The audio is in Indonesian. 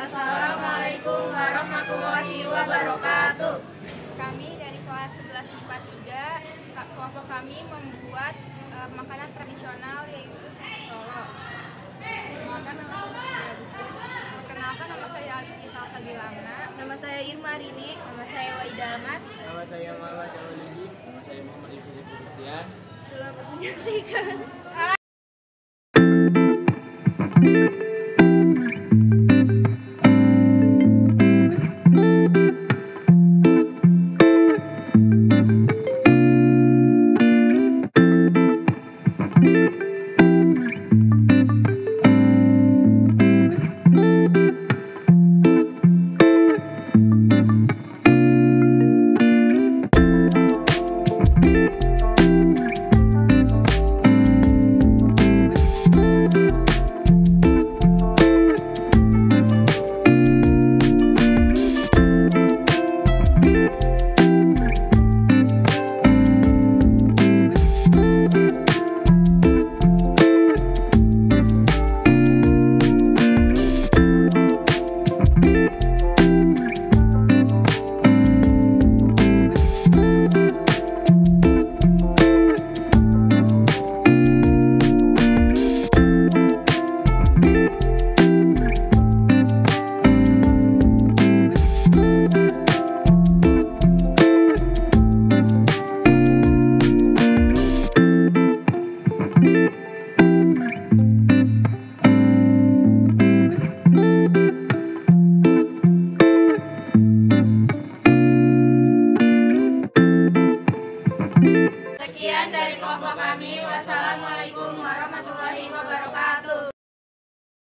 Assalamualaikum warahmatullahi wabarakatuh. Kami dari kelas 11 IPA 3, kelompok kami membuat makanan tradisional yaitu soto Solo. Perkenalkan, nama saya Agustin. Perkenalkan, nama saya Alif Salsabilana. Nama saya Irma Rini. Nama saya Waida Ahmad. Nama saya Marwa Jalolidi. Nama saya Muhammad Yusuf Kristian. Selamat menyaksikan.